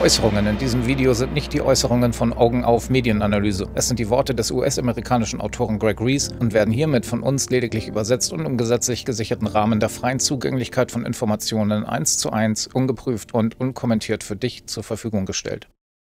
Äußerungen in diesem Video sind nicht die Äußerungen von Augen auf Medienanalyse. Es sind die Worte des US-amerikanischen Autoren Greg Reese und werden hiermit von uns lediglich übersetzt und im gesetzlich gesicherten Rahmen der freien Zugänglichkeit von Informationen 1:1, ungeprüft und unkommentiert für dich zur Verfügung gestellt.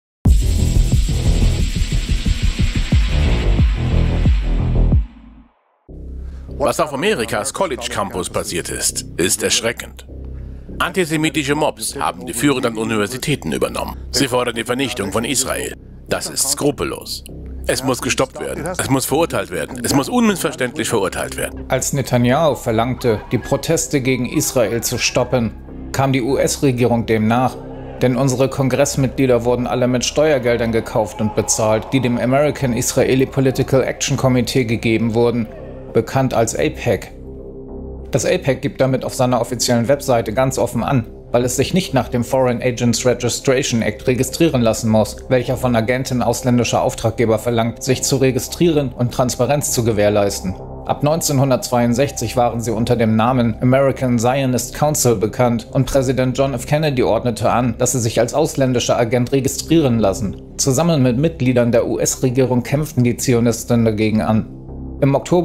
Was auf Amerikas College Campus passiert ist erschreckend. Antisemitische Mobs haben die Führung an Universitäten übernommen. Sie fordern die Vernichtung von Israel. Das ist skrupellos. Es muss gestoppt werden. Es muss verurteilt werden. Es muss unmissverständlich verurteilt werden. Als Netanyahu verlangte, die Proteste gegen Israel zu stoppen, kam die US-Regierung dem nach, denn unsere Kongressmitglieder wurden alle mit Steuergeldern gekauft und bezahlt, die dem American Israeli Political Action Committee gegeben wurden, bekannt als AIPAC. Das AIPAC gibt damit auf seiner offiziellen Webseite ganz offen an, weil es sich nicht nach dem Foreign Agents Registration Act registrieren lassen muss, welcher von Agenten ausländischer Auftraggeber verlangt, sich zu registrieren und Transparenz zu gewährleisten. Ab 1962 waren sie unter dem Namen American Zionist Council bekannt und Präsident John F. Kennedy ordnete an, dass sie sich als ausländischer Agent registrieren lassen. Zusammen mit Mitgliedern der US-Regierung kämpften die Zionisten dagegen an. Im Oktober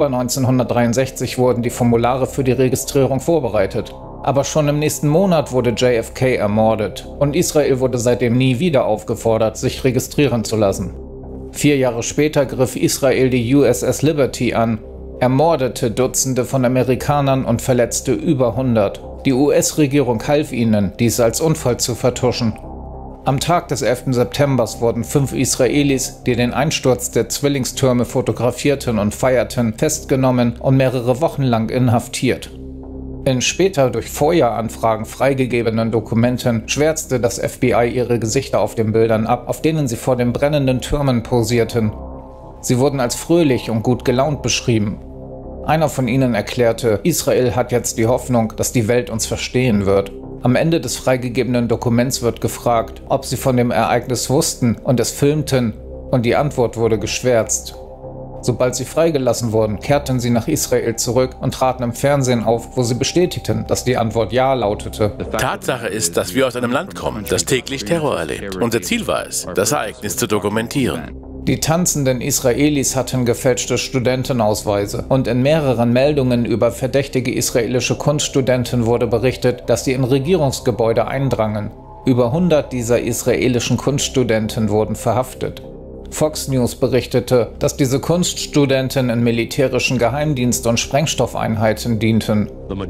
1963 wurden die Formulare für die Registrierung vorbereitet. Aber schon im nächsten Monat wurde JFK ermordet und Israel wurde seitdem nie wieder aufgefordert, sich registrieren zu lassen. 4 Jahre später griff Israel die USS Liberty an, ermordete Dutzende von Amerikanern und verletzte über 100. Die US-Regierung half ihnen, dies als Unfall zu vertuschen. Am Tag des 11. September wurden 5 Israelis, die den Einsturz der Zwillingstürme fotografierten und feierten, festgenommen und mehrere Wochen lang inhaftiert. In später durch FOIA-Anfragen freigegebenen Dokumenten schwärzte das FBI ihre Gesichter auf den Bildern ab, auf denen sie vor den brennenden Türmen posierten. Sie wurden als fröhlich und gut gelaunt beschrieben. Einer von ihnen erklärte, Israel hat jetzt die Hoffnung, dass die Welt uns verstehen wird. Am Ende des freigegebenen Dokuments wird gefragt, ob sie von dem Ereignis wussten und es filmten, und die Antwort wurde geschwärzt. Sobald sie freigelassen wurden, kehrten sie nach Israel zurück und traten im Fernsehen auf, wo sie bestätigten, dass die Antwort Ja lautete. Tatsache ist, dass wir aus einem Land kommen, das täglich Terror erlebt. Unser Ziel war es, das Ereignis zu dokumentieren. Die tanzenden Israelis hatten gefälschte Studentenausweise und in mehreren Meldungen über verdächtige israelische Kunststudenten wurde berichtet, dass sie in Regierungsgebäude eindrangen. Über 100 dieser israelischen Kunststudenten wurden verhaftet. Fox News berichtete, dass diese Kunststudenten in militärischen Geheimdienst- und Sprengstoffeinheiten dienten.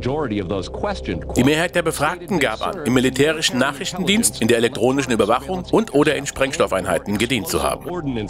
Die Mehrheit der Befragten gab an, im militärischen Nachrichtendienst, in der elektronischen Überwachung und/oder in Sprengstoffeinheiten gedient zu haben.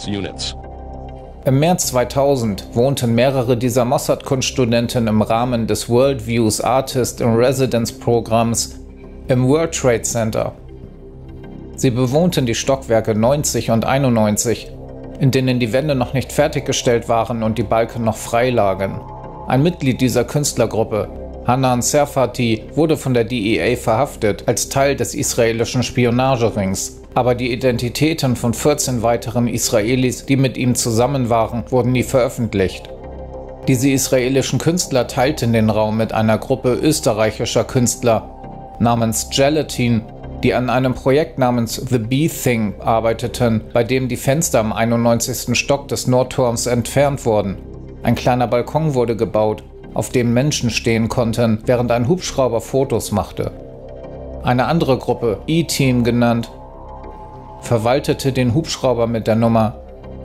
Im März 2000 wohnten mehrere dieser Mossad-Kunststudenten im Rahmen des Worldviews Artist in Residence Programms im World Trade Center. Sie bewohnten die Stockwerke 90 und 91, in denen die Wände noch nicht fertiggestellt waren und die Balken noch frei lagen. Ein Mitglied dieser Künstlergruppe, Hanan Serfati, wurde von der DEA verhaftet als Teil des israelischen Spionagerings. Aber die Identitäten von 14 weiteren Israelis, die mit ihm zusammen waren, wurden nie veröffentlicht. Diese israelischen Künstler teilten den Raum mit einer Gruppe österreichischer Künstler namens Gelatin, die an einem Projekt namens The Bee Thing arbeiteten, bei dem die Fenster am 91. Stock des Nordturms entfernt wurden. Ein kleiner Balkon wurde gebaut, auf dem Menschen stehen konnten, während ein Hubschrauber Fotos machte. Eine andere Gruppe, E-Team genannt, verwaltete den Hubschrauber mit der Nummer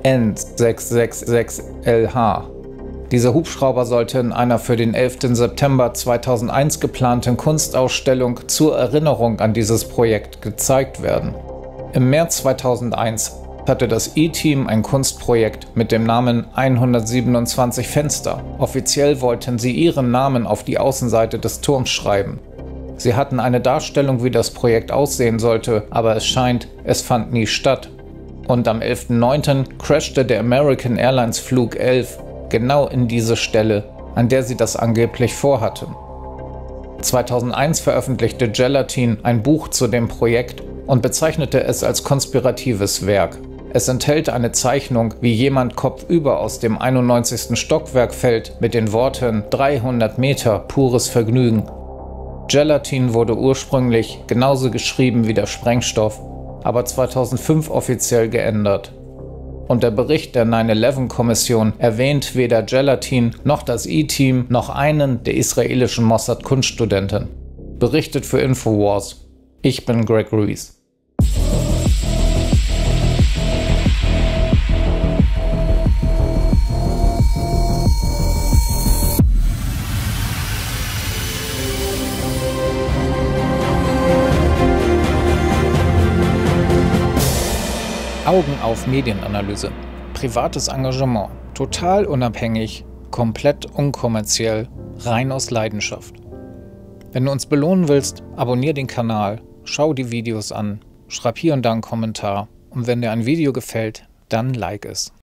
N666LH. Dieser Hubschrauber sollte in einer für den 11. September 2001 geplanten Kunstausstellung zur Erinnerung an dieses Projekt gezeigt werden. Im März 2001 hatte das E-Team ein Kunstprojekt mit dem Namen 127 Fenster. Offiziell wollten sie ihren Namen auf die Außenseite des Turms schreiben. Sie hatten eine Darstellung, wie das Projekt aussehen sollte, aber es scheint, es fand nie statt. Und am 11.09. crashte der American Airlines Flug 11 genau in diese Stelle, an der sie das angeblich vorhatten. 2001 veröffentlichte Gelatin ein Buch zu dem Projekt und bezeichnete es als konspiratives Werk. Es enthält eine Zeichnung, wie jemand kopfüber aus dem 91. Stockwerk fällt, mit den Worten 300 Meter pures Vergnügen. Gelatin wurde ursprünglich genauso geschrieben wie der Sprengstoff aber 2005 offiziell geändert. Und der Bericht der 9/11-Kommission erwähnt weder Gelatin noch das E-Team noch einen der israelischen Mossad-Kunststudenten. Berichtet für Infowars. Ich bin Greg Reese. Augen auf Medienanalyse. Privates Engagement. Total unabhängig, komplett unkommerziell, rein aus Leidenschaft. Wenn du uns belohnen willst, abonnier den Kanal, schau die Videos an, schreib hier und da einen Kommentar und wenn dir ein Video gefällt, dann like es.